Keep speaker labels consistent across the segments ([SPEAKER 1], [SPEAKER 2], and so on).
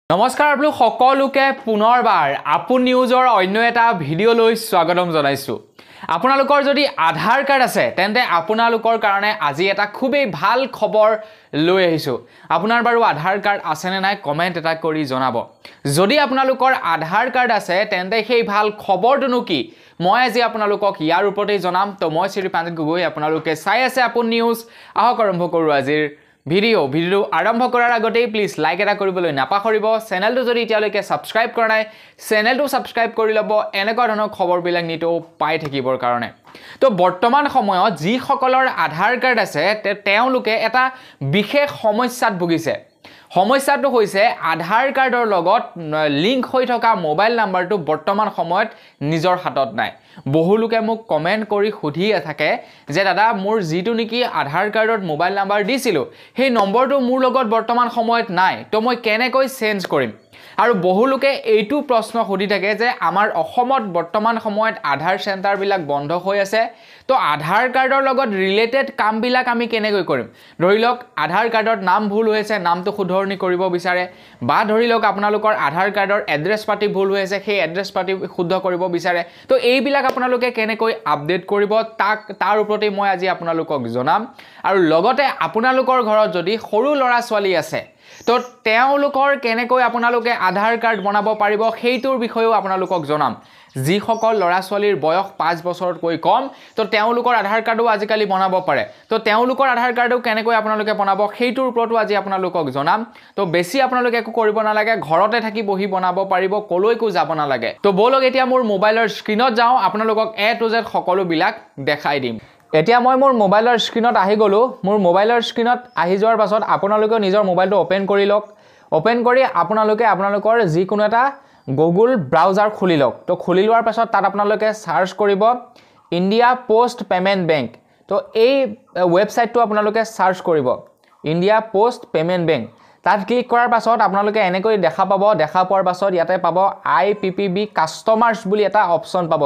[SPEAKER 1] নমস্কাৰ আপোনালোক সকলোকে পুনৰবাৰ আপুন নিউজৰ অন্য এটা ভিডিঅ' লৈ স্বাগতম জনাইছো। আপোনালোকৰ যদি আধাৰ কাৰ্ড আছে তেন্তে আপোনালোকৰ কাৰণে আজি এটা খুবেই ভাল খবৰ লৈ আহিছো। আপোনাৰ বাৰু আধাৰ কাৰ্ড আছে নে নাই কমেন্ট এটা কৰি জনাব। যদি আপোনালোকৰ আধাৰ কাৰ্ড আছে তেন্তে সেই ভাল খবৰটো কি মই আজি আপোনালোকক ইয়াৰ ওপৰতে জনাম। তো মই শ্ৰী পাণ্ডিত গগৈ, আপোনালোকে চাই আছে আপুন নিউজ। আহক আৰম্ভ কৰো আজিৰ ভিডিঅ' আৰম্ভ কৰাৰ আগতে প্লিজ লাইক এটা কৰিবলৈ নাপাহৰিব। চেনেলটো যদি এতিয়ালৈকে সাবস্ক্ৰাইব কৰা নাই চেনেলটো সাবস্ক্ৰাইব কৰি ল'ব এনেকুৱা ধৰণৰ খবৰবিলাক নিতো পাই থাকিবৰ কাৰণে। তো বৰ্তমান সময়ত যি সকলৰ আধাৰ কাৰ্ড আছে তেওঁলোকে এটা বিশেষ সমস্যাত ভুগিছে। সমস্যাটো হৈছে আধাৰ কাৰ্ডৰ লগত লিংক হৈ থকা মোবাইল নাম্বাৰটো বৰ্তমান সময়ত নিজৰ হাতত নাই। বহু লোকে মোক কমেন্ট কৰি সুধি থাকে যে দাদা মোৰ যিটো নেকি আধাৰ কাৰ্ডত মোবাইল নাম্বাৰ দিছিলো সেই নম্বৰটো মোৰ লগত বৰ্তমান সময়ত নাই, তো মই কেনেকৈ চেঞ্জ কৰিম। আৰু বহু লোকে এইটো প্ৰশ্ন সুধি থাকে যে আমাৰ অসমত বৰ্তমান সময়ত আধাৰ চেণ্টাৰবিলাক বন্ধ হৈ আছে, তো আধাৰ কাৰ্ডৰ লগত ৰিলেটেড কামবিলাক আমি কেনেকৈ কৰিম। ধৰি লওক আধাৰ কাৰ্ডত নাম ভুল হৈছে, নামটো শুধৰণি কৰিব বিচাৰে, বা ধৰি লওক আপোনালোকৰ আধাৰ কাৰ্ডৰ এড্ৰেছ পাতি ভুল হৈ আছে, সেই এড্ৰেছ পাতি শুদ্ধ কৰিব বিচাৰে। তো এইবিলাক আপোনালোকে কেনেকৈ আপডেট কৰিব তাৰ ওপৰতে মই আজি আপোনালোকক জনাম। আৰু লগতে আপোনালোকৰ ঘৰত যদি সৰু ল'ৰা ছোৱালী আছে তো তেওঁলোকৰ কেনেকৈ আপোনালোকে আধাৰ কাৰ্ড বনাব পাৰিব সেইটোৰ বিষয়েও আপোনালোকক জনাম। যিসকল ল'ৰা ছোৱালীৰ বয়স 5 বছৰতকৈ কম তো তেওঁলোকৰ আধাৰ কাৰ্ডো আজিকালি বনাব পাৰে। তো তেওঁলোকৰ আধাৰ কাৰ্ডো কেনেকৈ আপোনালোকে বনাব সেইটোৰ ওপৰতো আজি আপোনালোকক জনাম। তো বেছি আপোনালোকে একো কৰিব নালাগে, ঘৰতে থাকি বহি বনাব পাৰিব, কলৈকো যাব নালাগে। তো বলক এতিয়া মোৰ মোবাইলৰ স্ক্ৰীনত যাওঁ, আপোনালোকক A to Z সকলোবিলাক দেখাই দিম। এতিয়া মই মোৰ মোবাইলৰ স্ক্ৰীনত আহি গলো। মোৰ মোবাইলৰ স্ক্ৰীনত আহি যোৱাৰ পাছত আপোনালোকে নিজৰ মোবাইলটো ওপেন কৰি লওক। ওপেন কৰি আপোনালোকে আপোনালোকৰ যিকোনো এটা গুগল ব্ৰাউজাৰ খুলি লওক। তো খুলি লোৱাৰ পাছত তাত আপোনালোকে সাৰ্চ কৰিব ইণ্ডিয়া পোষ্ট পেমেণ্ট বেংক। তো এই ৱেবছাইটটো আপোনালোকে সাৰ্চ কৰিব ইণ্ডিয়া পোষ্ট পেমেণ্ট বেংক। তাত ক্লিক কৰাৰ পাছত আপোনালোকে এনেকৈ দেখা পাব। দেখা পোৱাৰ পাছত ইয়াতে পাব IPPB কাষ্টমাৰ্ছ বুলি এটা অপশ্যন পাব,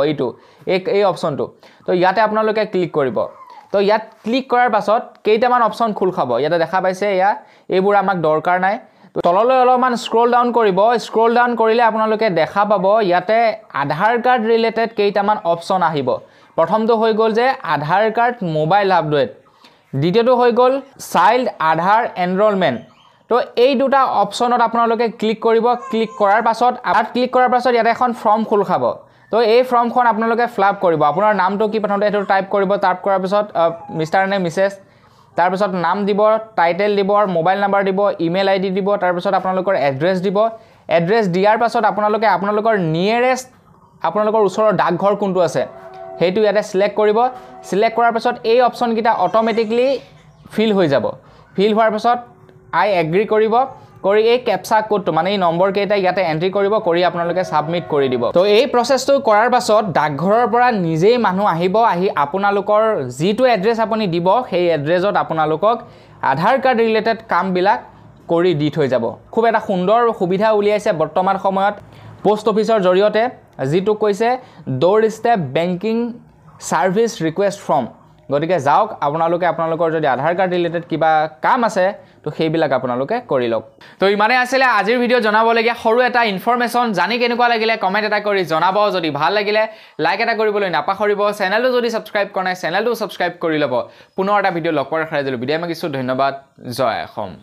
[SPEAKER 1] এই অপশ্যনটো। তো ইয়াতে আপোনালোকে ক্লিক কৰিব। তো ইয়াত ক্লিক কৰাৰ পাছত কেইটামান অপশ্যন খোল খাব। ইয়াতে দেখা পাইছে এইবোৰ আমাক দৰকাৰ নাই। তো তললৈ অলপমান স্ক্ৰল ডাউন কৰিব। স্ক্ৰল ডাউন কৰিলে আপোনালোকে দেখা পাব ইয়াতে আধাৰ কাৰ্ড ৰিলেটেড কেইটামান অপশ্যন আহিব। প্ৰথমটো হৈ গ'ল যে আধাৰ কাৰ্ড মোবাইল আপডেট, দ্বিতীয়টো হৈ গ'ল চাইল্ড আধাৰ এনৰলমেণ্ট। তো এই দুটা অপশ্যনত আপোনালোকে ক্লিক কৰিব। ক্লিক কৰাৰ পাছত ইয়াতে এখন ফৰ্ম খোল খাব। তো এই ফৰ্মখন আপোনালোকে ফিলআপ কৰিব। আপোনাৰ নামটো কি প্ৰথমতে এইটো টাইপ কৰিব। টাইপ কৰাৰ পিছত মিষ্টাৰ নে মিছেছ, তাৰপিছত নাম দিব, টাইটেল দিব, মোবাইল নাম্বাৰ দিব, ইমেইল ID দিব, তাৰপিছত আপোনালোকৰ এড্ৰেছ দিব। এড্ৰেছ দিয়াৰ পাছত আপোনালোকে আপোনালোকৰ নিয়েৰেষ্ট আপোনালোকৰ ওচৰৰ ডাকঘৰ কোনটো আছে সেইটো ইয়াতে সিলেক্ট কৰিব। সিলেক্ট কৰাৰ পাছত এই অপশ্যনকেইটা অট'মেটিকলি ফিল হৈ যাব। ফিল হোৱাৰ পাছত I এগ্ৰি কৰিব। কৰি এই কেপচা কোডটো মানে এই নম্বৰ কেইটা ইয়াতে এন্ট্ৰি কৰিব, কৰি আপোনালোকে সাবমিট কৰি দিব। তো এই প্ৰসেসটো কৰাৰ পাছত ডাকঘৰৰ পৰা নিজেই মানুহ আহিব। আহি আপোনালোকৰ যিটো এড্ৰেছ আপুনি দিব সেই এড্ৰেছত আপোনালোকক আধাৰ কাৰ্ড ৰিলেটেড কামবিলাক কৰি দি থৈ যাব। খুব এটা সুন্দৰ সুবিধা উলিয়াইছে বৰ্তমান সময়ত পোষ্ট অফিচৰ জৰিয়তে, যিটো কৈছে door step banking service request form. গতিকে যাওক আপোনালোকে আপোনালোকৰ যদি আধাৰ কাৰ্ড ৰিলেটেড কিবা কাম আছে তো সেইবিলাক আপোনালোকে কৰি লওক। তো ইমানে আছিলে আজিৰ ভিডিঅ' জনাবলগীয়া সৰু এটা ইনফৰমেশ্যন। জানি কেনেকুৱা লাগিলে কমেণ্ট এটা কৰি জনাব। যদি ভাল লাগিলে লাইক এটা কৰিবলৈ নাপাহৰিব। চেনেলটো যদি সাবস্ক্ৰাইব কৰা নাই চেনেলটো সাবস্ক্ৰাইব কৰি ল'ব। পুনৰ এটা ভিডিঅ' লগ পোৱাৰ আশা ৰাখিলোঁ। বিদায় মাগিছোঁ। ধন্যবাদ। জয় অসম।